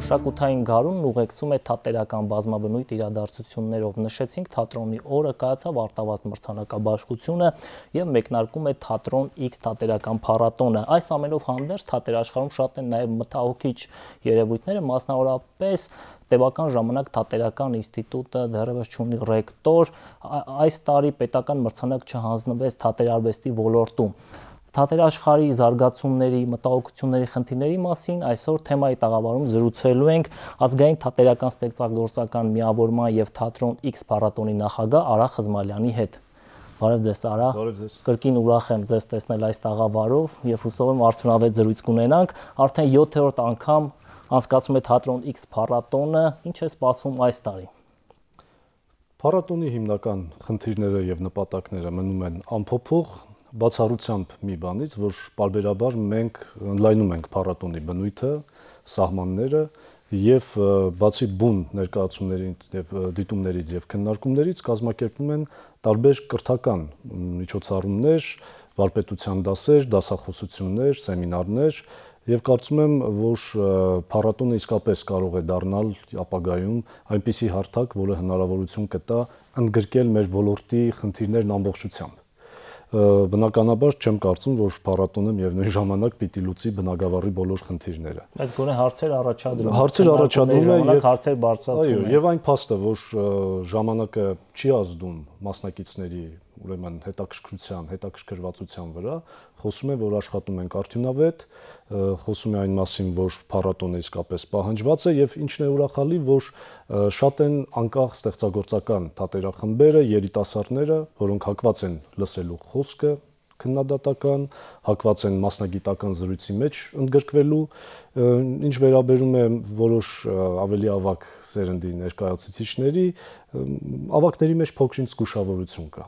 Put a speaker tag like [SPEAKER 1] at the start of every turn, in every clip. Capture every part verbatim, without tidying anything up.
[SPEAKER 1] Մշակութային գարունն ուղեկցում է թատերական բազմաբնույթ իրադարձություններով։ Նշեցինք թատրոնի օրը կայացավ Արտավազդ մրցանակաբաշխությունը եւ մեկնարկում է թատրոն X թատերական փառատոնը։ Այս ամենով հանդերձ թատերաշխարհում շատ են նաեւ մտահոգիչ երևույթները, մասնավորապես Տևական ժամանակ թատերական ինստիտուտը դեռևս չունի ռեկտոր, այս տարի պետական մրցանակ չհանձնվեց թատերարվեստի ոլորտում։ Թատերաշխարհի զարգացումների, մտահոգությունների, խնդիրների մասին այսօր թեմայի տաղավարում զրուցելու ենք ազգային թատերական ստեղծագործական միավորման եւ թատրոն X փառատոնի նախագահ Արա Խզմալյանի հետ։ Բարև ձեզ Արա։
[SPEAKER 2] Բարև ձեզ։
[SPEAKER 1] Կրկին ուրախ եմ ձեզ տեսնել այս տաղավարով եւ հուսով եմ արդյունավետ զրույց կունենանք։ Արդեն յոթերորդ անգամ անցկացում է թատրոն X փառատոնը, ինչ է սպասվում այս տարի։
[SPEAKER 2] Փառատոնի հիմնական խնդիրները եւ նպատակները մնում են անփոփոխ, բացառությամբ մի բանից, որ պարբերաբար մենք ընդլայնում ենք փառատոնի բնույթը, սահմանները եւ բացի բուն ներկայացումներից եւ դիտումներից եւ քննարկումներից կազմակերպվում են տարբեր կրթական միջոցառումներ, վարպետության դասեր, դասախոսություններ, սեմինարներ եւ կարծում եմ, որ փառատոնը իսկապես կարող է դառնալ ապագայում այնպիսի հարթակ, որը հնարավորություն կտա ընդգրկել մեր ոլորտի խնդիրներն ամբողջությամբ։ Բնականաբար չեմ կարծում, որ փառատոնը միևնույն ժամանակ պիտի լուծի բնագավառի բոլոր խնդիրները։
[SPEAKER 1] Բայց գոնե հարցեր առաջադրում է։
[SPEAKER 2] Հարցեր առաջադրում է եւ
[SPEAKER 1] հարցեր բարձրացնում է։
[SPEAKER 2] Այո, եւ այն փաստը, որ ժամանակը չի ազդում մասնակիցների, ուրեմն հետաքրքրության, հետաքրքրվածության վրա, խոսում է, որ աշխատում ենք արդյունավետ, խոսում է այն մասին, որ փառատոնը իսկապես պահանջված է եւ ինչն է ուրախալի, որ շատ են անկախ ստեղծագործական թատերախմբերը, երիտասարդները, որոնք հակված են լսելու խոսքը քննադատական, հակված են մասնագիտական զրույցի մեջ ընդգրկվելու, ինչ վերաբերում է որոշ ավելի ավագ սերնդի ներկայացուցիչների, ավագների մեջ փոքրինչ զգուշավորություն կա։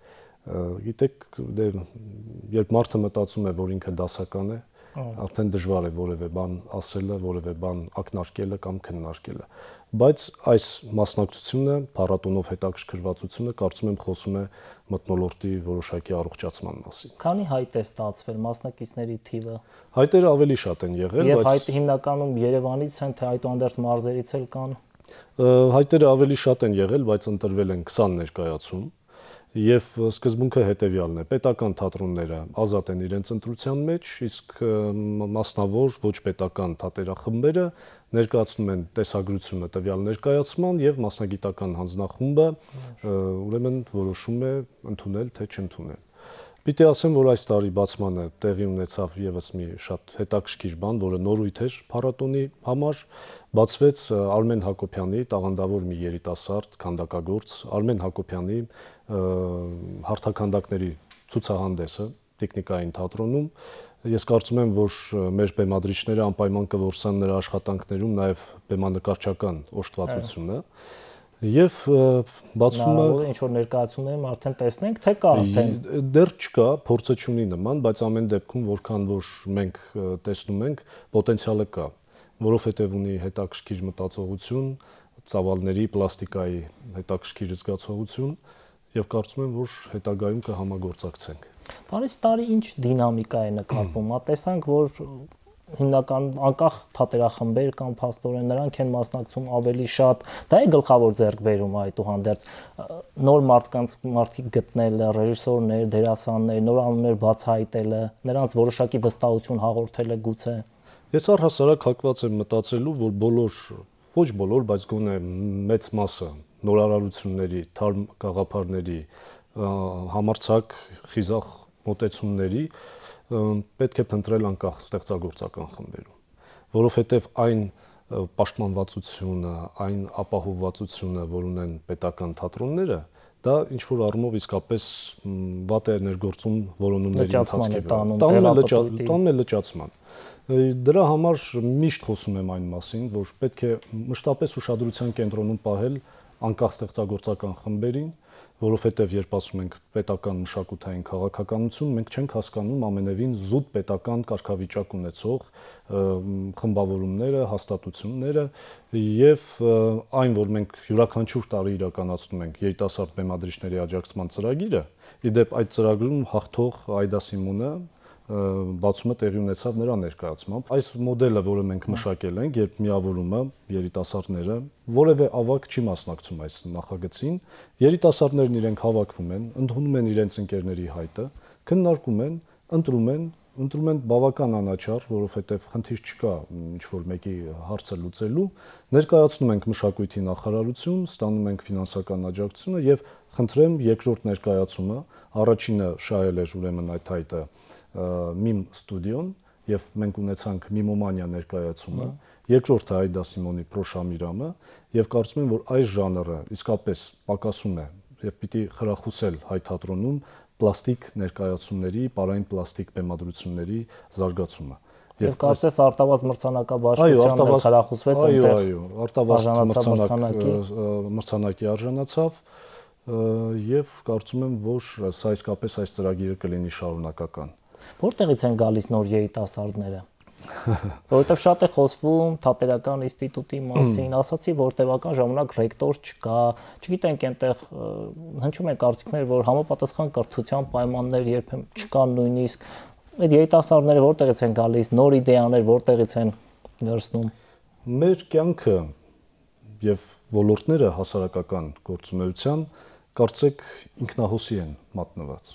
[SPEAKER 2] Գիտեք, դե երբ մարդը մտածում է, որ ինքը դասական է, արդեն դժվար է որևէ բան ասելը, որևէ բան ակնարկելը կամ քննարկելը։ Բայց այս մասնակցությունը, փառատոնով հետաքրքրվածությունը, կարծում եմ, խոսում է մթնոլորտի որոշակի առողջացման մասին։
[SPEAKER 1] Քանի հայտ է ստացվել մասնակիցների թիվը։
[SPEAKER 2] Հայտերը ավելի շատ են եղել,
[SPEAKER 1] բայց եւ հայտը հիմնականում Երևանից են, թե այդուհանդերձ մարզերից էլ կան։
[SPEAKER 2] Հայտերը ավելի շատ են եղել, բայց ընտրվել են քսան ներկայացում։ Եվ սկզբունքը հետևյալն է. պետական թատրոնները ազատ են իրենց ընտրության մեջ, իսկ մասնավոր ոչ պետական թատերախմբերը ներկայացնում են տեսագրությունը տվյալ ներկայացման եւ մասնագիտական հանձնախումբը ուրեմն որոշում է ընդունել թե չընդունել։ Պիտի ասեմ, որ այս տարի բացմանը տեղի ունեցավ եւս մի շատ հետաքրքիր բան, որը նորույթ էր փառատոնի համար, բացվեց Արմեն Հակոբյանի տաղանդավոր մի երիտասարդ քանդակագործ Արմեն Հակոբյանի հարթաքանդակների ցուցահանդեսը տեխնիկային թատրոնում։ Ես կարծում եմ, որ մեր բեմադրիչները անպայման կորսան նրա աշխատանքներում նաև բեմանկարչական օժտվածությունը։ Եվ բացումը
[SPEAKER 1] ինչ որ ներկայացումներում արդեն տեսնենք, թե կա արդեն
[SPEAKER 2] դեռ չկա, փորձը չունի նման, բայց ամեն դեպքում որքան որ մենք տեսնում ենք, պոտենցիալը կա, որովհետև ունի հետաքրքիր մտածողություն, ծավալների, պլաստիկայի հետաքրքիր զգացողություն եւ կարծում եմ, որ հետագայում կհամագործակցենք։
[SPEAKER 1] Տարից տարի ինչ դինամիկա է նկատվում, տեսանք, որ հիմնական անկախ թատերախմբեր կամ փաստորեն նրանք են մասնակցում ավելի շատ, դա է գլխավոր ձեռքբերում այդուհանդերձ նոր մարդկանց մարդիկ գտնելը, ռեժիսորներ, դերասաններ, նոր անուններ բացահայտելը, նրանց որոշակի վստահություն հաղորդելը գուցե։
[SPEAKER 2] Ես առհասարակ հակված եմ մտածելու, որ բոլոր, ոչ բոլոր, բայց գոնե մեծ մասը նորարարությունների, թարմ գաղափարների, համարձակ, խիզախ մոտեցումների պետք է փնտրել անկախ ստեղծագործական խմբերում, որովհետև այն պաշտպանվածությունը, այն ապահովվածությունը, որ ունեն պետական թատրոնները, դա ինչ որ առումով իսկապես վատ է ներգործում որոնումների ընթացքի վրա, տանում է լճացման։ Դրա համար միշտ խոսում եմ այն մասին, որ պետք է մշտապես ուշադրության կենտրոնում պահել անկախ ստեղծագործական խմբերին, որովհետև երբ ասում ենք պետական մշակութային քաղաքականություն, մենք չենք հասկանում ամենևին զուտ պետական կարգավիճակ ունեցող խմբավորումները, հաստատությունները եւ այն, որ մենք յուրաքանչյուր տարի իրականացնում ենք երիտասարդ բեմադրիչների աջակցման ծրագիրը, ի դեպ այդ ծրագրում հաղթող Այդա Սիմոնը բացումը տեղի ունեցավ նրա ներկայացմամբ։ Այս մոդելը, որը մենք մշակել ենք, երբ միավորումը երիտասարդները որևէ ավագ չի մասնակցում այս նախագծին, երիտասարդներն իրենք հավաքվում են, ընդունում են իրենց ընկերների հայտը, քննարկում են, ընտրում են, ընտրում են բավական անաչառ, որովհետև խնդիր չկա ինչ-որ մեկի հարցը լուծելու, ներկայացնում ենք մշակույթի նախարարություն, ստանում ենք ֆինանսական աջակցությունը եւ խնդրեմ երկրորդ ներկայացումը, առաջինը շահել էր ուրեմն այդ հայտը Mim Studio-ն եւ մենք ունեցանք Mimomanía ներկայացումը, երկրորդը Այդա Սիմոնի Պրոշամիրամը եւ կարծում եմ, որ այս ժանրը իսկապես պակասում է եւ պիտի խրախուսել հայ թատրոնում պլաստիկ ներկայացումների, պարային պլաստիկ բեմադրությունների զարգացումը։
[SPEAKER 1] Եվ կարծես Արտավազդ մրցանակաբաշխությանը խրախուսվեց այնտեղ։
[SPEAKER 2] Այո, այո, Արտավազդ մրցանակի արժանացավ եւ կարծում եմ, որ սա իսկապես այս ծրագիրը կլինի շարունակական։
[SPEAKER 1] Որտեղից են գալիս նոր երիտասարդները։ Որովհետև շատ է խոսվում թատերական ինստիտուտի մասին, ասացի, որ տևական ժամանակ ռեկտոր չկա, չգիտենք այնտեղ հնչում են կարծիքներ, որ համապատասխան կրթության պայմաններ երբեմն չկան նույնիսկ, այդ երիտասարդները որտեղից են գալիս, նոր իդեաներ որտեղից են վերցնում։
[SPEAKER 2] Մեր կյանքը եւ ոլորտները հասարակական գործունեության կարծեք ինքնահոսի են մատնված։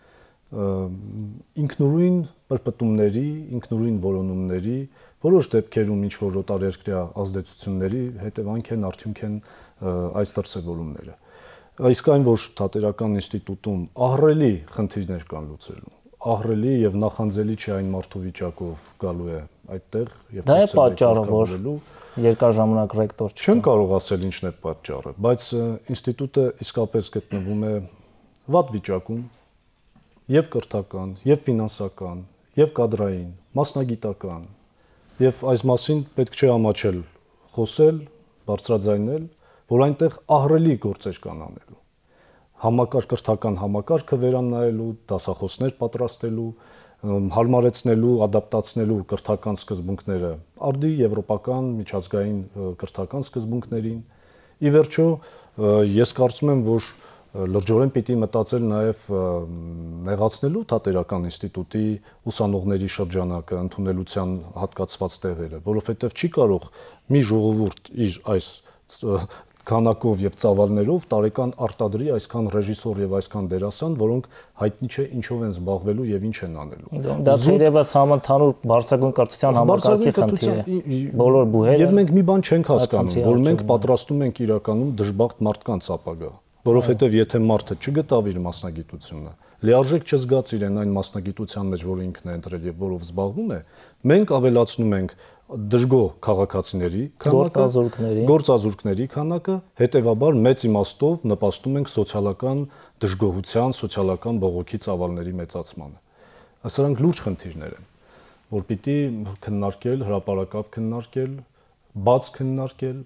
[SPEAKER 2] Ինքնուրույն պրպտումների, ինքնուրույն որոնումների, որոշ դեպքերում ինչ որ օտարերկրյա ազդեցությունների հետևանք են, արդյունք են այս դրսևորումները։ Իսկ այն, որ թատերական ինստիտուտում ահռելի խնդիրներ կան լուծելու, ահռելի եւ նախանձելի չէ այն մարդու վիճակով գալու է այդտեղ եւ
[SPEAKER 1] դա է պատճառը, որ երկար ժամանակ ռեկտոր չկա։
[SPEAKER 2] Չեմ կարող ասել ինչն է պատճառը, բայց ինստիտուտը իսկապես գտնվում է վատ վիճակում եւ կրթական, եւ ֆինանսական, եւ կադրային, մասնագիտական, եւ այս մասին պետք չէ ամաչել խոսել, բարձրաձայնել, որ այնտեղ ահռելի գործեր կան անելու։ Համակարգ կրթական համակարգը վերանայելու, դասախոսներ պատրաստելու, հարմարեցնելու, ադապտացնելու կրթական սկզբունքները արդի եվրոպական միջազգային կրթական սկզբունքներին։ Ի վերջո, ես կարծում եմ, որ լրջորեն պիտի մտածել նաև նեղացնելու թատերական ինստիտուտի ուսանողների շրջանակը, ընդունելության հատկացված տեղերը, որովհետև չի կարող մի ժողովուրդ իր այս քանակով եւ ծավալներով տարեկան արտադրի այսքան ռեժիսոր եւ այսքան դերասան, որոնք հայտնի չէ ինչով են զբաղվելու եւ ինչ են անելու։
[SPEAKER 1] Դա թերևս համընդհանուր բարձրագույն կրթության համակարգի խնդիր է։ Բոլոր բուհերը։
[SPEAKER 2] Եվ մենք մի բան չենք հասկանում, որ մենք պատրաստում ենք իրականում դժբախտ մարդկանց ապագա, որովհետեւ եթե մարդը չգտավ իր մասնագիտությունը, լիարժեք չզգաց իրեն այն մասնագիտության մեջ, որը ինքն է ընտրել եւ որով զբաղվում է, մենք ավելացնում ենք դժգոհ քաղաքացիների
[SPEAKER 1] քանակը,
[SPEAKER 2] գործազուրկների քանակը, հետևաբար մեծ իմաստով նպաստում ենք սոցիալական դժգոհության, սոցիալական բողոքի ծավալների մեծացմանը։ Սրանք լուրջ խնդիրներ են, որ պիտի քննարկել, հրապարակավ քննարկել, բաց քննարկել։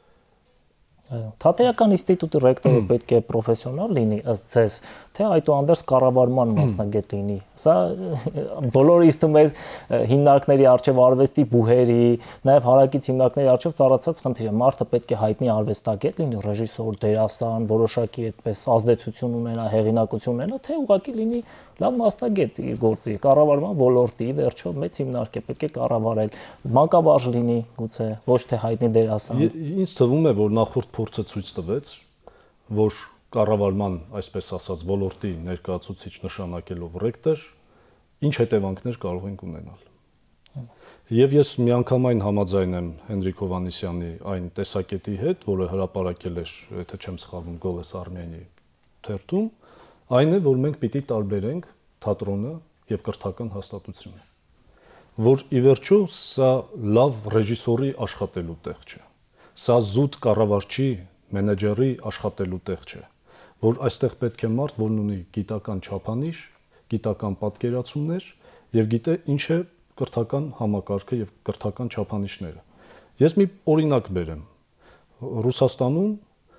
[SPEAKER 1] Թատերական ինստիտուտի ռեկտորը պետք է պրոֆեսիոնալ լինի ըստ ձեզ, թե այդուհանդերձ կառավարման մասնագետ լինի։ Սա բոլորը իստում է հիմնարկների արչև արվեստի բուհերի, նաև հարակից հիմնարկների արչև ծառացած խնդիր է։ Մարդը պետք է հայտնի արվեստագետ լինի, ռեժիսոր, դերասան, որոշակի այդպես ազդեցություն ունենա, հեղինակություն ունենա, թե ուղղակի լինի լավ մասնագետ իր գործի, կառավարման ոլորտի, վերջո մեծ հիմնարկ է, պետք է կառավարել, մանկաբարձ լինի, գուցե, ոչ թե հայտնի դերասան։
[SPEAKER 2] Ինձ թվում է, որ նախորդ փորձը ցույց տվեց, որ կառավարման, այսպես ասած, ոլորտի ներկայացուցիչ նշանակելով ռեկտոր, ինչ հետևանքներ կարող ենք ունենալ։ Եվ ես միանգամայն համաձայն եմ Հենրիկ Հովհաննիսյանի այն տեսակետի հետ, որը հրապարակել էր, եթե չեմ սխալվում, Գոլես Արմենիայի թերթում, այն է, որ մենք պիտի տարբերենք թատրոնը եւ կրթական հաստատությունը, որ ի վերջո սա լավ ռեժիսորի աշխատելու տեղ չէ, սա զուտ կառավարչի, մենեջերի աշխատելու տեղ չէ, որ այստեղ պետք է մարդ, որն ունի գիտական չափանիշ, գիտական պատկերացումներ եւ գիտե ինչ է կրթական համակարգը եւ կրթական չափանիշները։ Ես մի օրինակ բերեմ։ Ռուսաստանում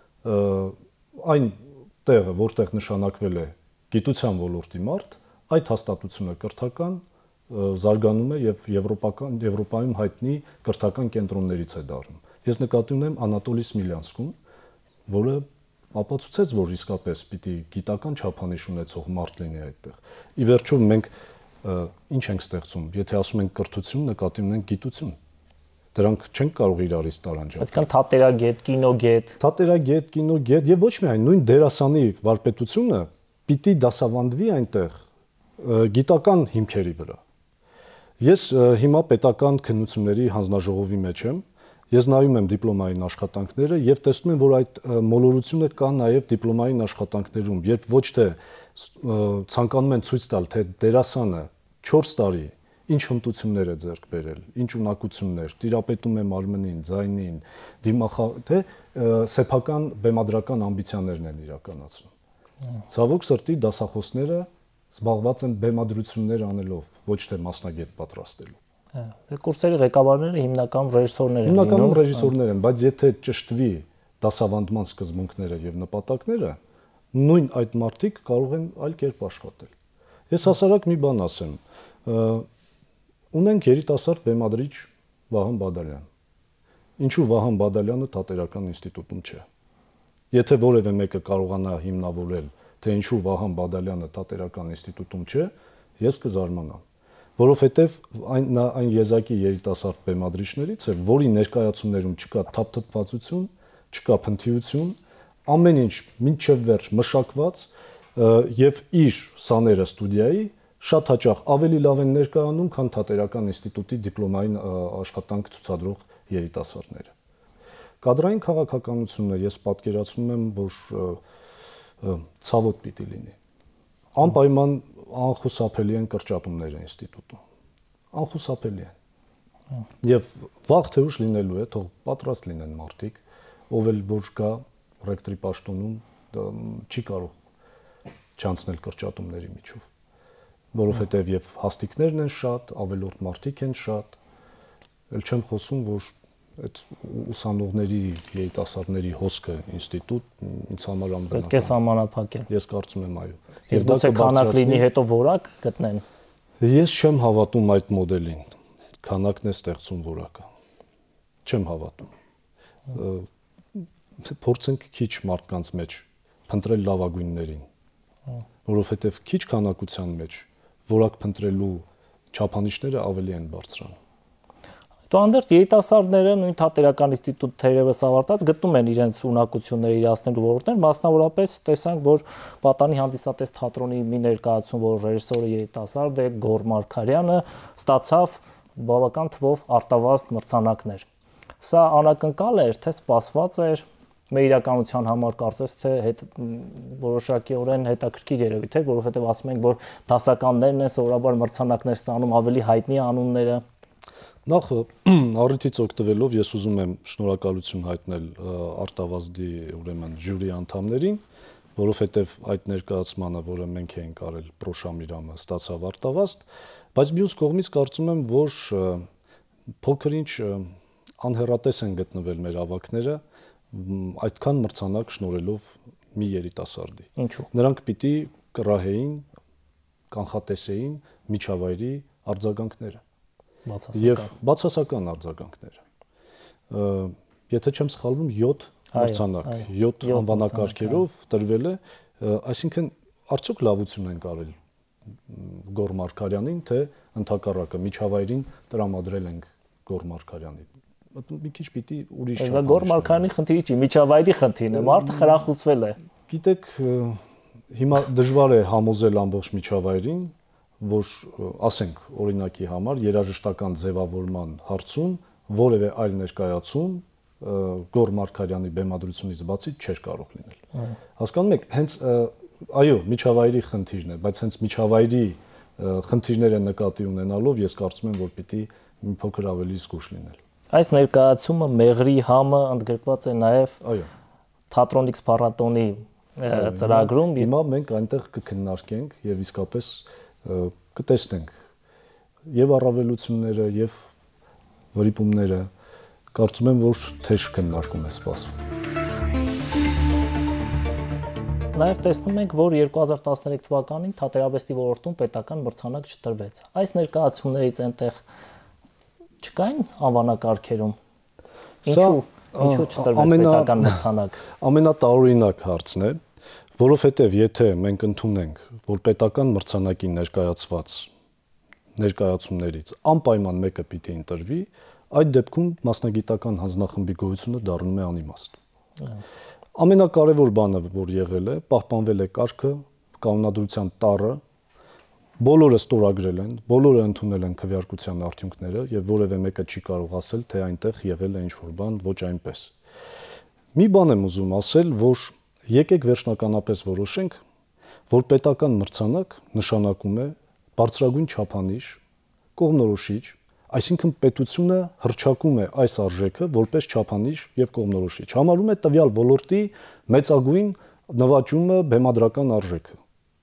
[SPEAKER 2] այն տեղը, որտեղ նշանակվել է գիտության ոլորտի մարդ, այդ հաստատությունը կրթական զարգանում է եւ եվրոպական Եվրոպայում հայտնի կրթական կենտրոններից է դառնում։ Ես նկատի ունեմ Անատոլի Սմիլյանսկուն, որը ապացուցեց, որ իսկապես պիտի գիտական չափանիշ ունեցող մարդ լինի այդտեղ։ Ի վերջո մենք ինչ ենք ստեղծում, եթե ասում ենք կրթություն, նկատի ունենք գիտություն։ Դրանք չեն կարող իրարից տարանջել։
[SPEAKER 1] Այսինքն թատերագետ, կինոգետ,
[SPEAKER 2] թատերագետ, կինոգետ եւ ոչ միայն նույն դերասանի վարպետությունը պիտի դասավանդվի այնտեղ գիտական հիմքերի վրա։ Ես հիմա պետական քննությունների հանձնաժողովի մեջ եմ։ Ես նայում եմ դիպլոմային աշխատանքները եւ տեսնում եմ, որ այդ մոլորությունը կա նաեւ դիպլոմային աշխատանքներում, երբ ոչ թե ցանկանում են ցույց տալ, թե դերասանը չորս տարի ինչ հմտություններ է ձեռք բերել, ինչ ունակություններ, տիրապետում է մարմնին, ձայնին, դիմախա, թե սեփական բեմադրական ամբիցիաներն են իրականացնում։ Ցավոք սրտի դասախոսները զբաղված են բեմադրություններ անելով, ոչ թե մասնագետ պատրաստելով։
[SPEAKER 1] Դե կուրսերի ղեկավարները հիմնականում ռեժիսորներ են։
[SPEAKER 2] Հիմնականում ռեժիսորներ են, բայց եթե ճշտվի դասավանդման սկզբունքները եւ նպատակները, նույն այդ մարդիկ կարող են այլ կերպ աշխատել։ Ես հասարակ մի բան ասեմ, ունենք երիտասարդ բեմադրիչ Վահան Բադալյան։ Ինչու Վահան Բադալյանը թատերական ինստիտուտում չէ։ Եթե որևէ մեկը կարողանա հիմնավորել, թե ինչու Վահան Բադալյանը թատերական ինստիտուտում չէ, ես կզարմանամ, որովհետև այն նա այն եզակի երիտասարդ բեմադրիչներից է, որի ներկայացումներում չկա թափթփվածություն, չկա փնթիություն, ամեն ինչ մինչև վերջ մշակված եւ իր սաները ստուդիայի շատ հաճախ ավելի լավ են ներկայանում, քան թատերական ինստիտուտի դիպլոմային աշխատանք ցուցադրող երիտասարդները։ Կադրային քաղաքականությունը ես պատկերացնում եմ, որ ցավոտ պիտի լինի։ Անպայման անխուսափելի են կրճատումները ինստիտուտում։ Անխուսափելի են։ Եվ վաղ թե ուշ լինելու է, թող պատրաստ լինեն մարդիկ, ով էլ որ կա ռեկտորի պաշտոնում չի կարող չանցնել կրճատումների միջով, որովհետև եւ հաստիկներն են շատ, ավելորդ մարդիկ են շատ, ել չեմ խոսում, որ այդ ուսանողների, երիտասարդների հոսքը ինստիտուտ ինձ համար անբնական։
[SPEAKER 1] Պետք է սահմանափակել։
[SPEAKER 2] Ես կարծում եմ, այո։
[SPEAKER 1] Եվ դա քանակ լինի, հետո որակ գտնեն։
[SPEAKER 2] Ես չեմ հավատում այդ մոդելին։ Քանակն է ստեղծում որակը։ Չեմ հավատում։ Փորձենք քիչ մարդկանց մեջ փնտրել լավագույններին, որովհետև քիչ քանակության մեջ որակ փնտրելու չափանիշները ավելի են բարձրանում։
[SPEAKER 1] Դուանդերձ երիտասարդները նույն թատերական ինստիտուտ թերևս ավարտած գտնում են իրենց ունակությունները իրացնելու ոլորտներ, մասնավորապես տեսանք, որ պատանի հանդիսատես թատրոնի մի ներկայացում, որ ռեժիսորը երիտասարդ է, Գոր Մարգարյանը, ստացավ բավական թվով արտավազդ մրցանակներ։ Սա անակնկալ էր, թե սպասված էր, մեր իրականության համար կարծես թե հետ որոշակիորեն հետաքրքիր երևի թե, որովհետև ասում ենք, որ դասականներն են սովորաբար մրցանակներ ստանում, ավելի հայտնի անունները։
[SPEAKER 2] Նախ առիթից օգտվելով ես ուզում եմ շնորհակալություն հայտնել արտավազդի ուրեմն ժյուրի անդամներին, որովհետև այդ ներկայացմանը, որը մենք էինք արել Պրոշամիրամը, ստացավ արտավազդ, բայց մյուս կողմից կարծում եմ, որ փոքր-ինչ անհեռատես են գտնվել մեր ավակները այդքան մրցանակ շնորհելով մի երիտասարդի։
[SPEAKER 1] Ինչու՞։
[SPEAKER 2] Նրանք պիտի կռահեին, կանխատեսեին միջավայրի արձագանքները։ Եվ բացասական արձագանքները։ Եթե չեմ սխալվում, յոթ մրցանակ, յոթ անվանակարգերով տրվել է, այսինքն արդյոք լավություն են կարել Գոր Մարգարյանին, թե ընդհակառակը միջավայրին տրամադրել ենք Գոր Մարգարյանին։ Մի քիչ պիտի ուրիշ
[SPEAKER 1] չափանիշ։ Գոր Մարգարյանի խնդիրը չի, միջավայրի խնդիրն է, մարդը խրախուսվել է։
[SPEAKER 2] Գիտեք, հիմա դժվար է համոզել ամբողջ միջավայրին, որ ասենք օրինակի համար երաժշտական ձևավորման հարցում որևէ այլ ներկայացում Գոր Մարգարյանի բեմադրությունից բացի չէր կարող լինել։ Հասկանում եք, հենց այո, միջավայրի խնդիրն է, բայց հենց միջավայրի խնդիրները նկատի ունենալով ես կարծում եմ, որ պիտի մի փոքր ավելի զգուշ լինել։
[SPEAKER 1] Այս ներկայացումը Մեղրի համը ընդգրկված է նաև
[SPEAKER 2] այո
[SPEAKER 1] Թատրոն X փառատոնի ծրագրում։
[SPEAKER 2] Հիմա մենք այնտեղ կքննարկենք եւ իսկապես կտեսնենք եւ առավելությունները եւ վրիպումները, կարծում եմ, որ թեժ քննարկում է սպասվում։
[SPEAKER 1] Նաեւ տեսնում ենք, որ երկու հազար տասներեք թվականին թատերաբեստի ոլորտում պետական մրցանակ չտրվեց։ Այս ներկայացումներից այնտեղ չկային անվանակարգերում։ Ինչու ինչու չտրվեց պետական մրցանակ։
[SPEAKER 2] Ամենատարօրինակ հարցն է, որովհետև եթե մենք ընդունենք, որ պետական մրցանակին ներկայացված ներկայացումներից անպայման մեկը պիտի ընտրվի, այդ դեպքում մասնագիտական հանձնախմբի գոյությունը դառնում է անիմաստ։ Ամենակարևոր բանը, որ եղել է, պահպանվել է կարգը, կանոնադրության տառը, բոլորը ստորագրել են, բոլորը ընդունել են քվեարկության արդյունքները եւ որևէ մեկը չի կարող ասել, թե այնտեղ եղել է ինչ-որ բան ոչ այնպես։ Մի բան եմ ուզում ասել, որ եկեք վերջնականապես որոշենք, որ պետական մրցանակ նշանակում է բարձրագույն չափանիշ, կողմնորոշիչ, այսինքն պետությունը հռչակում է այս արժեքը որպես չափանիշ եւ կողմնորոշիչ, համարում է տվյալ ոլորտի մեծագույն նվաճումը բեմադրական արժեքը։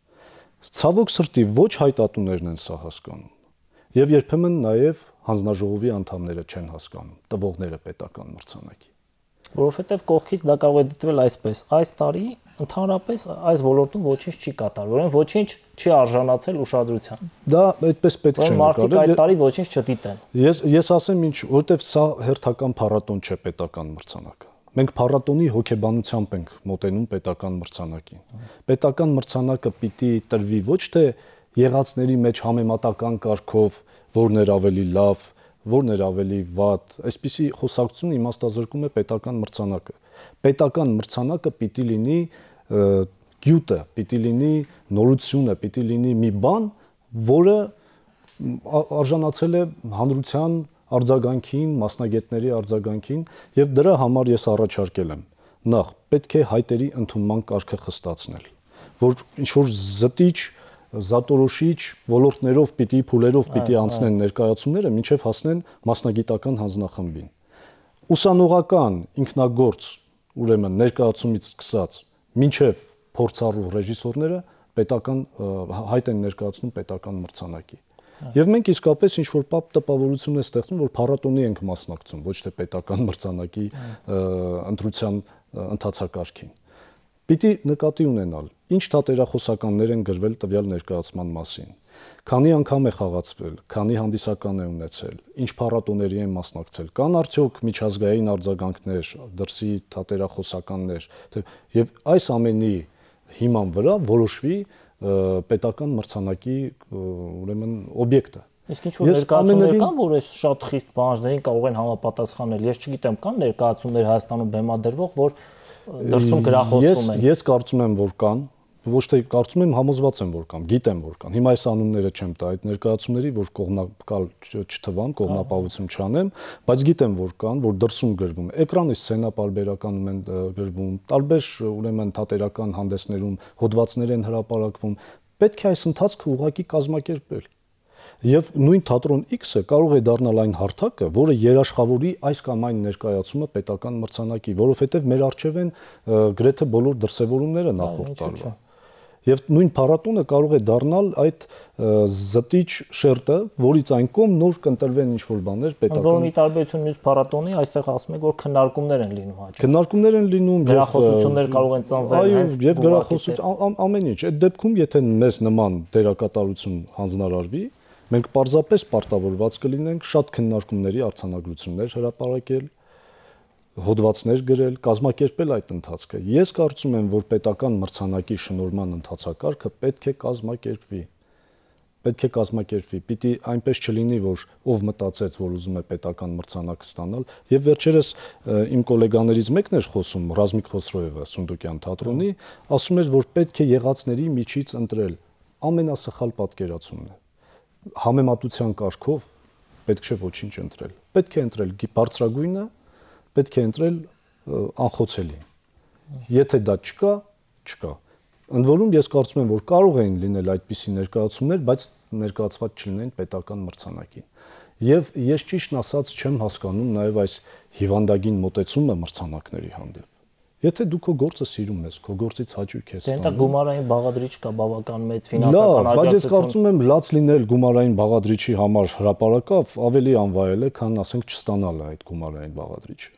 [SPEAKER 2] Ցավոք սրտի ոչ հայտատուներն են սա հասկանում եւ երբեմն նաեւ հանձնաժողովի անդամները չեն հասկանում, տվողները պետական մրցանակի։
[SPEAKER 1] Որովհետեւ կողքից դա կարող է դիտվել այսպես. այս տարի ընդհանրապես այս ոլորտում ոչինչ չի կատարվել, որովհետեւ ոչինչ չի արժանացել ուշադրության։
[SPEAKER 2] Դա այդպես պետք չէ
[SPEAKER 1] նկարել։ Մարդիկ այդ տարի ոչինչ չդիտեն։
[SPEAKER 2] Ես ես ասեմ ինչ, որովհետեւ սա հերթական փառատոն չէ պետական մրցանակը։ Մենք փառատոնի հոգեբանությամբ ենք մոտենում պետական մրցանակին։ Պետական մրցանակը պիտի տրվի ոչ թե եղածների մեջ համեմատական կարգով, որն էր ավելի լավ, որն էր ավելի վատ, այսպիսի խոսակցություն իմաստազրկում է պետական մրցանակը։ Պետական մրցանակը պիտի լինի գյուտը, պիտի լինի նորությունը, պիտի լինի մի բան, որը արժանացել է հանրության արձագանքին, մասնագետների արձագանքին եւ դրա համար ես առաջարկել եմ նախ պետք է հայտերի ընդունման կարգը խստացնել, որ ինչ որ զտիչ, զատորոշիչ ոլորտներով պիտի փուլերով պիտի անցնեն ներկայացումները, մինչեւ հասնեն մասնագիտական հանձնախմբին։ Ուսանողական ինքնագործ, ուրեմն ներկայացումից սկսած, մինչեւ փորձառու ռեժիսորները պետական հայտ են ներկայացնում պետական մրցանակի։ Եվ մենք իսկապես ինչ որ տպավորություն է ստեղծում, որ փառատոնի ենք մասնակցում, ոչ թե պետական մրցանակի ընտրության ընթացակարգին։ Պիտի նկատի ունենալ, ինչ թատերախոսականներ են գրվել տվյալ ներկայացման մասին, քանի անգամ է խաղացվել, քանի հանդիսական է ունեցել, ինչ փառատոների են մասնակցել, կան արդյոք միջազգային արձագանքներ, դրսի թատերախոսականներ, եւ այս ամենի հիման վրա որոշվի պետական մրցանակի ուրեմն օբյեկտը։
[SPEAKER 1] Իսկ ինչ որ ներկայացումներ կան, որ այս շատ խիստ պահանջներին կարող են համապատասխանել։ Ես չգիտեմ, կան ներկայացումներ Հայաստանում բեմադրվող, որ դրսում գրախոսվում են։
[SPEAKER 2] Ես կարծում եմ, որ կան, ոչ թե կարծում եմ, համոզված եմ, որ կան, գիտեմ, որ կան։ Հիմա այս անունները չեմ տա այդ ներկայացումների, որ կողմնակալ չթվամ, կողմնապահություն չանեմ, բայց գիտեմ, որ կան, որ դրսում գրվում։ Էկրանի սցենապարբերականում են գրվում, տարբեր ուրեմն թատերական հանդեսներում հոդվածներ են հրապարակվում։ Պետք է այս ընթացքը ուղղակի կազմակերպել։ Եվ նույն թատրոն X-ը կարող է դառնալ այն հարթակը, որը երաշխավորի այս կամ այն ներկայացումը պետական մրցանակի, որովհետև մեր առջև են գրեթե բոլոր դրսևորումները նախորդ տարվա։ Եվ նույն փառատոնը կարող է դառնալ այդ զտիչ շերտը, որից այն կողմ նոր կընտրվեն ինչ-որ բաներ պետական։
[SPEAKER 1] Որոնց ի տարբերություն մյուս փառատոնի, այստեղ ասում եք, որ քննարկումներ են լինում հաճախ։
[SPEAKER 2] Քննարկումներ են լինում,
[SPEAKER 1] գրախոսություններ կարող են ծնվել
[SPEAKER 2] հենց եւ գրախոսություն ամեն ինչ։ Այդ դեպքում, եթե մեզ նման դերակատարություն հանձնարարվի, մենք պարզապես պարտավորված կլինենք շատ քննարկումների արձանագրություններ հրապարակել, հոդվածներ գրել, կազմակերպել այդ ընթացքը։ Ես կարծում եմ, որ պետական մրցանակի շնորհման ընթացակարգը պետք է կազմակերպվի։ Պետք է կազմակերպվի։ Պիտի այնպես չլինի, որ ով մտածեց, որ ուզում է պետական մրցանակ ստանալ, եւ վերջերս իմ գոլեգաներից մեկն էր խոսում, Ռազմիկ Խոսրոևը, Սունդուկյան թատրոնի, ասում էր, որ պետք է եղածների միջից ընտրել ամենասխալ պատկերացումն է։ Համեմատության կարգով պետք չէ ոչինչ ընտրել։ Պետք է ընտրել բարձրագույնը, պետք է ընտրել անխոցելի։ Եթե դա չկա, չկա։ Ընդ որում ես կարծում եմ, որ կարող էին լինել այդպիսի ներկայացումներ, բայց ներկայացված չլինեն պետական մրցանակին։ Եվ ես ճիշտն ասած չեմ հասկանում նաև այս հիվանդագին մոտեցումը մրցանակների հանդեպ։ Եթե դու քո գործը սիրում ես, քո գործից հաճույք ես
[SPEAKER 1] ստանում։ Դե գումարային բաղադրիչ կա բավական մեծ ֆինանսական աջակցություն։
[SPEAKER 2] Բայց ես կարծում եմ լաց լինել գումարային բաղադրիչի համար հրապարակավ ավելի անվայել է, քան ասենք չստանալը այդ գումարային բաղադրիչը։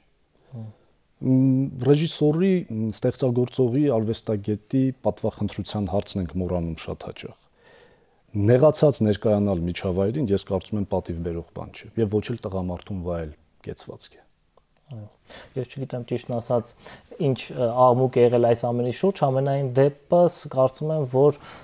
[SPEAKER 2] Ռեժիսորի, ստեղծագործողի, արվեստագետի պատվախնդրության հարցն ենք մոռանում շատ հաճախ։ Նեղացած ներկայանալ միջավայրին ես կարծում եմ պատիվ բերող բան չէ, եւ ոչ էլ տղամարդուն վայել կեցվածք է։
[SPEAKER 1] Ես չգիտեմ ճիշտն ասած ինչ աղմուկ է եղել այս ամենի շուրջ, ամենայն դեպս կարծում եմ, որ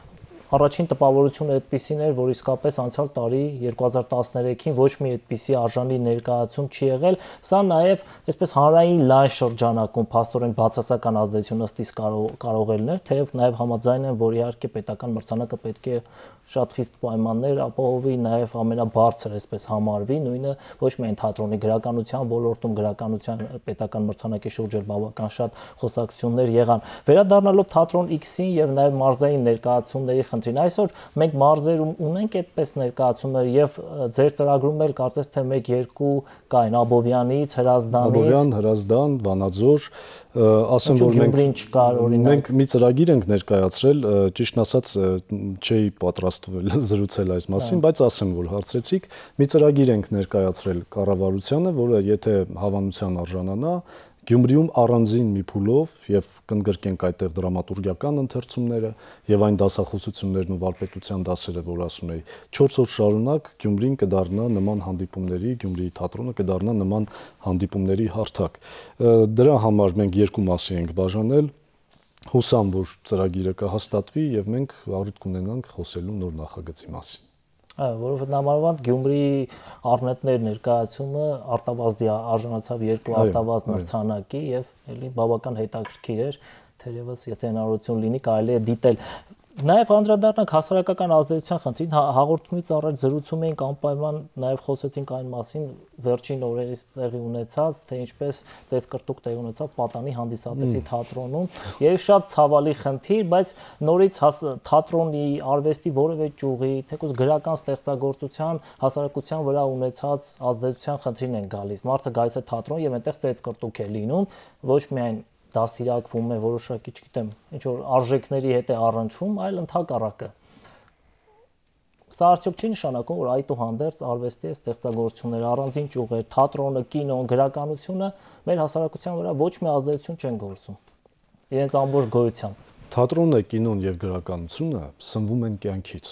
[SPEAKER 1] առաջին տպավորությունը այդպիսին էր, որ իսկապես անցյալ տարի երկու հազար տասներեքին ոչ մի այդպիսի արժանի ներկայացում չի եղել, սա նաև այսպես հանրային լայն շրջանակում փաստորեն բացասական ազդեցություն ըստիս կարող կարող է լինել, թեև նաև համաձայն եմ, որ իհարկե պետական մրցանակը պետք է շատ խիստ պայմաններ ապահովի, նաև ամենաբարձր այսպես համարվի, նույնը ոչ միայն թատրոնի գրականության ոլորտում, գրականության պետական մրցանակի շուրջ բավական շատ խոսակցություններ եղան։ Վերադառնալով թատրոն X-ին եւ նաև մարզային ներկայացումների խնդրին, այսօր մենք մարզերում ունենք այդպես ներկայացումներ եւ ձեր ծրագրում էլ կարծես թե մեկ-երկու կային Աբովյանից, Հրազդանից։
[SPEAKER 2] Աբովյան, Հրազդան, Վանաձոր, ասեմ որ մենք մենք մի ծրագիր ենք ներկայացրել, ճիշտն ասած չէի պատրաստվել զրուցել այս մասին, բայց ասեմ որ հարցրեցիք, մի ծրագիր ենք ներկայացրել կառավարությանը, որը եթե հավանության արժանանա, Գյումրիում առանձին մի փուլով եւ կընդգրկենք այդտեղ դրամատուրգիական ընթերցումները եւ այն դասախոսություններն ու վարպետության դասերը, որ ասում էի, չորս օր շարունակ Գյումրին կդառնա նման հանդիպումների, Գյումրիի թատրոնը կդառնա նման հանդիպումների հարթակ։ Դրա համար մենք երկու մասի ենք բաժանել։ Հուսամ, որ ծրագիրը կհաստատվի եւ մենք առիթ կունենանք խոսելու նոր նախագծի մասին։
[SPEAKER 1] Այո, որովհետեւ համարվան Գյումրիի առնետներ ներկայացումը արտավազդի արժանացավ երկու արտավազդ մրցանակի եւ էլի բավական հետաքրքիր էր, թերևս եթե հնարավորություն լինի կարելի է դիտել։ Նաև անդրադառնանք հասարակական ազդեցության խնդրին, հաղորդումից առաջ զրուցում էինք անպայման նաև խոսեցինք այն մասին վերջին օրերից տեղի ունեցած, թե ինչպես ծեծկռտուք տեղի ունեցավ Պատանի հանդիսատեսի թատրոնում եւ շատ ցավալի խնդիր, բայց նորից թատրոնի արվեստի որևէ ճյուղի, թեկուզ գրական ստեղծագործության հասարակության վրա ունեցած ազդեցության խնդրին են գալիս։ Մարդը գալիս է թատրոն եւ այնտեղ ծեծկռտուք է լինում, ոչ միայն դաստիարակվում է որոշակի, չգիտեմ, ինչ որ արժեքների հետ է առնչվում, այլ ընդհակառակը։ Սա արդյոք չի նշանակում, որ այդուհանդերձ արվեստի ստեղծագործությունները, առանձին ճյուղեր, թատրոնը, կինոն, գրականությունը մեր հասարակության վրա ոչ մի ազդեցություն չեն գործում։ Իրենց ամբողջ գոյությամբ։
[SPEAKER 2] Թատրոնը, կինոն եւ գրականությունը սնվում են կյանքից։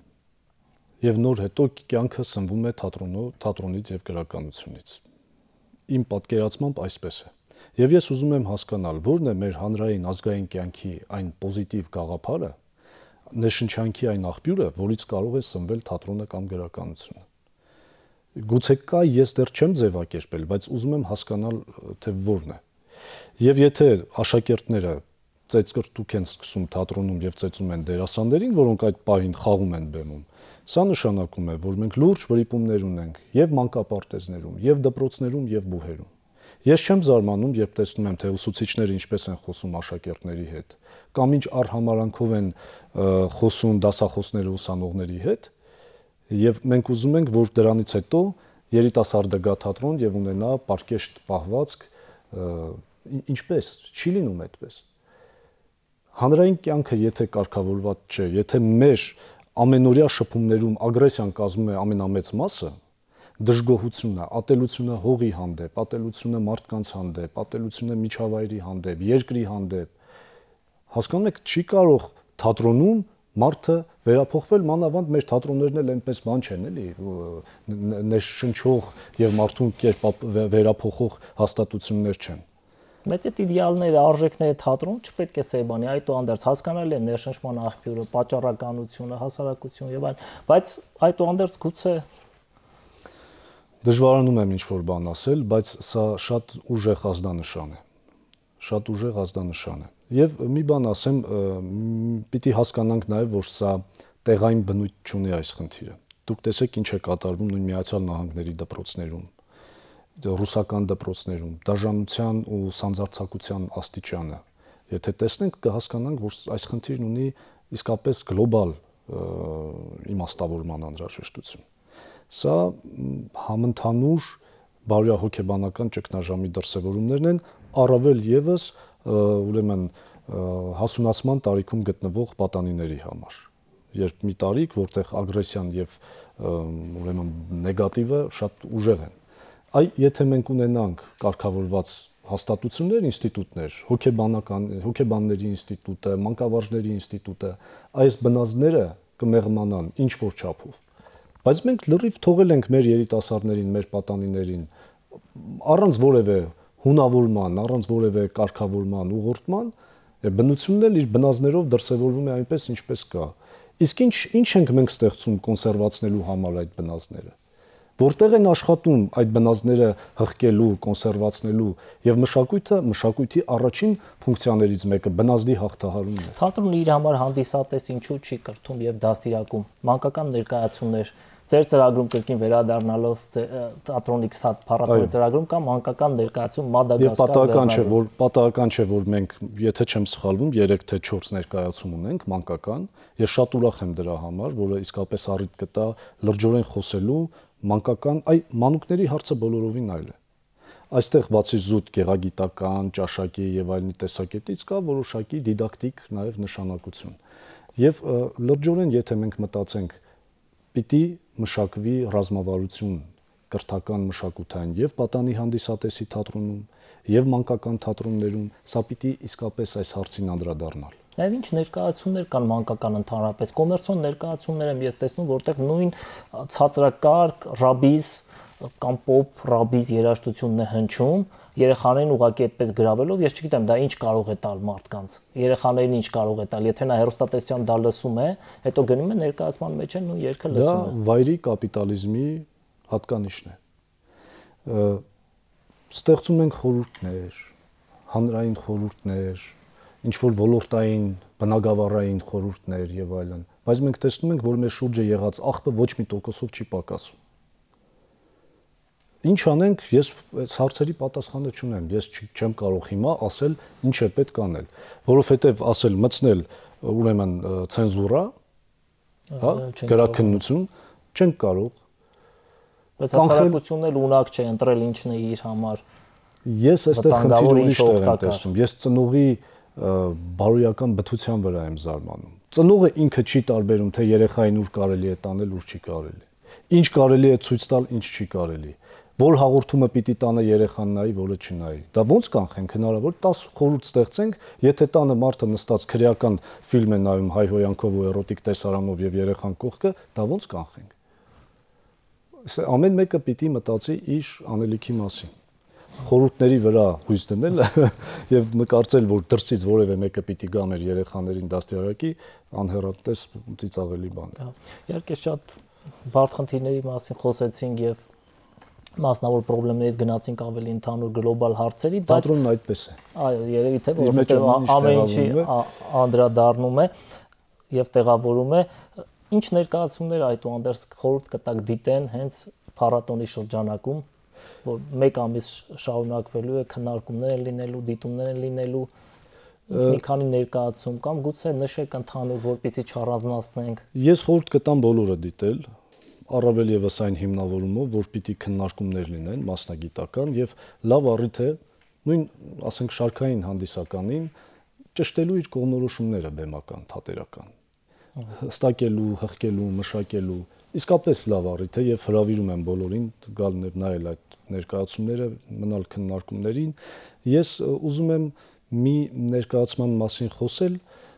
[SPEAKER 2] Եվ նոր հետո կյանքը սնվում է թատրոնով, թատրոնից եւ գրականությունից։ Իմ պատկերացմամբ այսպես է։ Եվ ես ուզում եմ հասկանալ, որն է մեր հանրային ազգային կյանքի այն պոզիտիվ գաղափարը, ներշնչանքի այն աղբյուրը, որից կարող է սնվել թատրոնը կամ գրականությունը։ Գուցե կա, ես դեռ չեմ ձևակերպել, բայց ուզում եմ հասկանալ, թե որն է։ Եվ եթե աշակերտները ծեծկռտուք են սկսում թատրոնում եւ ծեծում են դերասաններին, որոնք այդ պահին խաղում են բեմում, սա նշանակում է, որ մենք լուրջ վրիպումներ ունենք եւ մանկապարտեզներում, եւ դպրոցներում, եւ բուհերում։ Ես չեմ զարմանում, երբ տեսնում եմ, թե ուսուցիչները ինչպես են խոսում աշակերտների հետ, կամ ինչ արհամարանքով են խոսում դասախոսները ուսանողների հետ, եւ մենք ուզում ենք, որ դրանից հետո երիտասարդը գա թատրոն եւ ունենա պարկեշտ պահվածք, ինչպես չի լինում այդպես։ Հանրային կյանքը եթե կարգավորված չէ, եթե մեր ամենօրյա շփումներում ագրեսիան կազմում է ամենամեծ մասը, դժգոհությունը, ատելությունը հողի հանդեպ, ատելությունը մարդկանց հանդեպ, ատելությունը միջավայրի հանդեպ, երկրի հանդեպ, հասկանում եք, չի կարող թատրոնում մարդը վերափոխվել, մանավանդ մեր թատրոններն էլ այնպես բան չեն, էլի, ներշնչող եւ մարդուն կերպ վերափոխող հաստատություններ չեն։
[SPEAKER 1] Բայց այդ իդեալները, արժեքները թատրոն չպետք է սեբանի, այդուհանդերձ հասկանալի է ներշնչման աղբյուրը, պատճառականությունը, հասարակությունը եւ այլն, բայց այդուհանդերձ գուցե
[SPEAKER 2] Դժվարանում եմ ինչ-որ բան ասել, բայց սա շատ ուժեղ ազդանշան է։ Շատ ուժեղ ազդանշան է։ Եվ մի բան ասեմ, պիտի հասկանանք նաև, որ սա տեղային բնույթ չունի այս խնդիրը։ Դուք տեսեք ինչ է կատարվում նույն Միացյալ Նահանգների դպրոցներում, ռուսական դպրոցներում, դաժանության ու սանձարձակության աստիճանը։ Եթե տեսնենք, կհասկանանք, որ այս խնդիրն ունի իսկապես գլոբալ իմաստավորման անհրաժեշտություն։ Սա համընդհանուր բարոյահոգեբանական ճգնաժամի դրսևորումներն են, առավել եւս ուրեմն հասունացման տարիքում գտնվող պատանիների համար։ Երբ մի տարիք, որտեղ ագրեսիան եւ ուրեմն նեգատիվը շատ ուժեղ են։ Այ եթե մենք ունենանք կարգավորված հաստատություններ, ինստիտուտներ, հոգեբանական, հոգեբանների ինստիտուտը, մանկավարժների ինստիտուտը, այս բնազդները կմեղմանան ինչ որ չափով։ Բայց մենք լրիվ թողել ենք մեր երիտասարդներին, մեր պատանիներին առանց որևէ հունավորման, առանց որևէ կարգավորման, ուղղորդման, բնությունն էլ իր բնազդներով դրսևորվում է այնպես, ինչպես կա։ Իսկ ինչ ինչ ենք մենք ստեղծում կոնսերվացնելու համար այդ բնազդները։ Որտեղ են աշխատում այդ բնազդները հղկելու, կոնսերվացնելու եւ մշակույթը, մշակույթի առաջին ֆունկցիաներից մեկը բնազդի հաղթահարումն է։
[SPEAKER 1] Թատրոնը իր համար հանդիսատես ինչու չի կրթում եւ դաստիարակում մանկական ներկայացումներ, ձեր ծրագրում կրկին վերադառնալով թատրոնի X փառատոնի ծրագրում կամ մանկական ներկայացում Մադագասկար։
[SPEAKER 2] Եվ պատահական չէ, որ պատահական չէ, որ մենք, եթե չեմ սխալվում, երեք թե չորս ներկայացում ունենք մանկական, ես շատ ուրախ եմ դրա համար, որը իսկապես առիթ կտա լրջորեն խոսելու մանկական, այ մանուկների հարցը բոլորովին այլ է։ Այստեղ բացի զուտ գեղագիտական, ճաշակի եւ այլնի տեսակետից կա որոշակի դիդակտիկ նաեւ նշանակություն։ Եվ լրջորեն, եթե մենք մտածենք, պիտի մշակվի ռազմավարություն կրթական մշակութային եւ պատանի հանդիսատեսի թատրոնում եւ մանկական թատրոններում, սա պիտի իսկապես այս հարցին անդրադառնալ։
[SPEAKER 1] Նաև ինչ ներկայացումներ կան մանկական ընդհանրապես, կոմերցիոն ներկայացումներ եմ ես տեսնում, որտեղ նույն ցածրակարգ ռաբիզ կամ պոպ ռաբիզ երաժշտությունն է հնչում, երեխաներին ուղղակի այդպես գրավելով, ես չգիտեմ դա ինչ կարող է տալ մարդկանց։ Երեխաներին ինչ կարող է տալ, եթե նա հեռուստատեսությամբ դա լսում է, հետո գնում է ներկայացման մեջ են ու երգը լսում է։
[SPEAKER 2] Դա վայրի կապիտալիզմի հատկանիշն է։ Ստեղծում ենք խորհուրդներ, հանրային խորհուրդներ, ինչ որ ոլորտային, բնագավառային խորհուրդներ եւ այլն, բայց մենք տեսնում ենք, որ մեր շուրջը եղած աղբը ոչ մի տոկոսով չի պակասում։ Ինչ անենք, ես այս հարցերի պատասխանը չունեմ, ես չեմ կարող հիմա ասել ինչ է պետք անել, որովհետեւ ասել մտցնել ուրեմն ցենզուրա, հա, գրաքննություն չենք կարող։
[SPEAKER 1] Բայց հասարակությունն էլ ունակ չէ ընտրել ինչն է իր համար։
[SPEAKER 2] Ես այստեղ խնդիր ուրիշ տեղ եմ տեսնում։ Ես ծնողի բարոյական բթության վրա եմ զարմանում։ Ծնողը ինքը չի տարբերում, թե երեխային ուր կարելի է տանել, ուր չի կարելի։ Ինչ կարելի է ցույց տալ, ինչ չի կարելի։ Որ հաղորդումը պիտի տանը երեխան նայի, որը չնայի։ Դա ո՞նց կանխենք, հնարավոր դես խորհուրդ ստեղծենք, եթե տանը մարդը նստած քրեական ֆիլմ է նայում հայհոյանքով ու էրոտիկ տեսարանով եւ երեխան կողքը, դա ո՞նց կանխենք։ Ամեն մեկը պիտի մտածի իր անելիքի մասին։ Խորհուրդների վրա հույս դնել եւ նկարծել, որ դրսից որևէ մեկը պիտի գա մեր երեխաներին դաստիարակի, անհեռատես ծիծաղելի բան է։
[SPEAKER 1] Իհարկե շատ բարդ խնդիրների մասին խոսեցինք եւ մասնավոր խնդիրներից գնացինք ավելի ընդհանուր գլոբալ հարցերի, բայց
[SPEAKER 2] թատրոնն այդպես է։
[SPEAKER 1] Այո, երևի թե որովհետեւ ամեն ինչի անդրադառնում է եւ տեղավորում է։ Ինչ ներկայացումներ այդուհանդերձ խորհուրդ կտակ դիտեն հենց փառատոնի շրջանակում, որ մեկ ամիս շարունակվելու է, քննարկումներ են լինելու, դիտումներ են լինելու, մի քանի ներկայացում կամ գուցե նշեք ընդհանուր, որպեսզի չառանձնացնենք։
[SPEAKER 2] Ես խորհուրդ կտամ բոլորը դիտել, առավել եւս այն հիմնավորումով, որ պիտի քննարկումներ լինեն մասնագիտական եւ լավ առիթ է նույն, ասենք, շարքային հանդիսականին ճշտելու իր կողմնորոշումները բեմական, թատերական, հստակելու, հղկելու, մշակելու, իսկապես լավ առիթ է եւ հրավիրում եմ բոլորին գալ նայել այդ ներկայացումները, մնալ քննարկումներին։ Ես ուզում եմ մի ներկայացման մասին խոսել,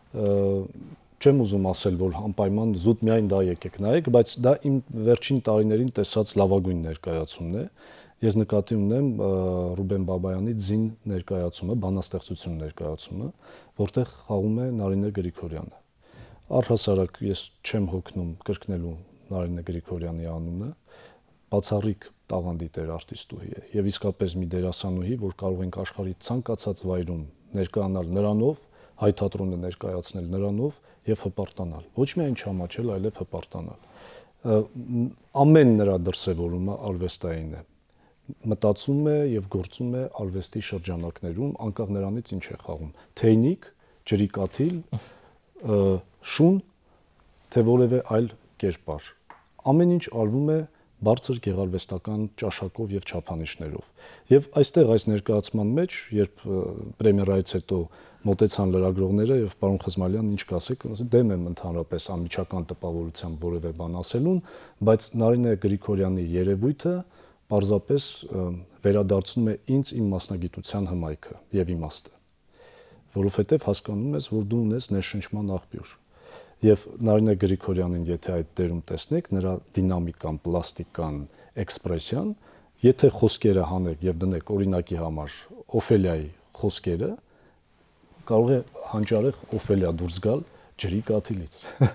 [SPEAKER 2] չեմ ուզում ասել, որ անպայման զուտ միայն դա եկեք նայեք, բայց դա իմ վերջին տարիներին տեսած լավագույն ներկայացումն է։ Ես նկատի ունեմ Ռուբեն Բաբայանի Ձին ներկայացումը, բանաստեղծություն ներկայացումը, որտեղ խաղում է Նարինե Գրիգորյանը։ Առհասարակ ես չեմ հոգնում կրկնելու Նարինե Գրիգորյանի անունը, բացառիկ տաղանդի տեր արտիստուհի է եւ իսկապես մի դերասանուհի, որ կարող ենք աշխարհի ցանկացած վայրում ներկայանալ նրանով, հայ թատրոնը ներկայացնել նրանով եւ հպարտանալ։ Ոչ միայն չհամաչել, այլև հպարտանալ։ Ամեն նրա դրսևորումը արվեստային է։ Մտածում է եւ գործում է արվեստի շրջանակներում, անկախ նրանից ինչ է խաղում։ Թեյնիկ, ջրի կաթիլ, շուն, թե որևէ այլ կերպար։ Ամեն ինչ արվում է բարձր գեղարվեստական ճաշակով եւ չափանիշներով։ Եվ այստեղ այս ներկայացման մեջ, երբ պրեմիերայից հետո մոտեցան լրագրողները եւ պարոն Խզմալյանն ինչ կասեք, դեմ եմ ընդհանրապես անմիջական տպավորությամբ որևէ բան ասելուն, բայց Նարինե Գրիգորյանի երևույթը պարզապես վերադարձնում է ինձ իմ մասնագիտության հմայքը եւ իմաստը, որովհետեւ հասկանում ես, որ դու ունես ներշնչման աղբյուր։ Եվ Նարինե Գրիգորյանին, եթե այդ դերում տեսնեք, նրա դինամիկան, պլաստիկան, էքսպրեսիան, եթե խոսքերը հանեք եւ դնեք օրինակի համար Օֆելիայի խոսքերը, կարող է հանճարեղ Օֆելիա դուրս գալ ջրի կաթիլից։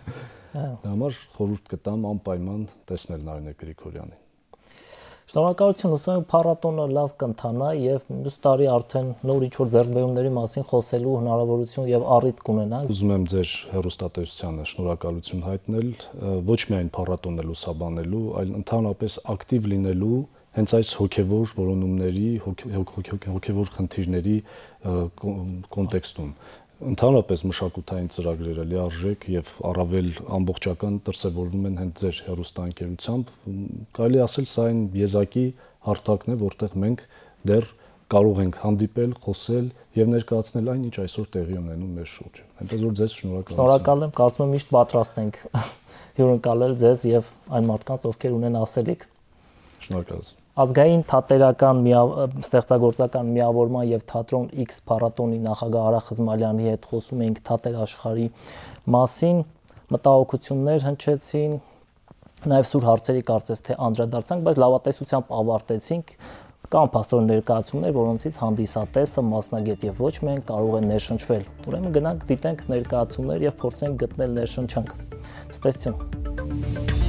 [SPEAKER 2] Դա համար խորհուրդ կտամ անպայման տեսնել Նարինե Գրիգորյանին։
[SPEAKER 1] Շնորհակալություն, հուսով եմ փառատոնը լավ կընթանա եւ մյուս տարի արդեն նոր ինչ-որ ձեռքբերումների մասին խոսելու հնարավորություն եւ առիթ կունենանք։
[SPEAKER 2] Ուզում եմ ձեր հեռուստատեսությանը շնորհակալություն հայտնել ոչ միայն փառատոնը լուսաբանելու, այլ ընդհանրապես ակտիվ լինելու հենց այս հոգեվոր որոնումների, հոգեվոր խնդիրների կոնտեքստում։ Ընդհանրապես մշակութային ծրագրերը լիարժեք եւ առավել ամբողջական դրսեւորվում են հենց ձեր հեռուստաընկերությամբ, կարելի ասել սա այն եզակի հարթակն է, որտեղ մենք դեռ կարող ենք հանդիպել, խոսել եւ ներկայացնել այն, ինչ այսօր տեղի ունենում մեր շուրջը։ Այնպես որ ձեզ շնորհակալություն։
[SPEAKER 1] Շնորհակալ եմ, կարծում եմ միշտ պատրաստ ենք հյուրընկալել ձեզ եւ այն մարդկանց, ովքեր ունեն ասելիք։
[SPEAKER 2] Շնորհակալություն։
[SPEAKER 1] Ազգային թատերական ստեղծագործական միավորման եւ թատրոն X փառատոնի նախագահ Արա Խզմալյանի հետ խոսում էինք թատեր աշխարհի մասին, մտահոգություններ հնչեցին, նաեւ սուր հարցերի կարծես թե անդրադարձանք, բայց լավատեսությամբ ավարտեցինք։ Կան փաստորեն ներկայացումներ, որոնցից հանդիսատեսը, մասնագետ եւ ոչ միայն կարող է ներշնչվել։ Ուրեմն գնանք դիտենք ներկայացումներ եւ փորձենք գտնել ներշնչանք։ Ցտեսություն։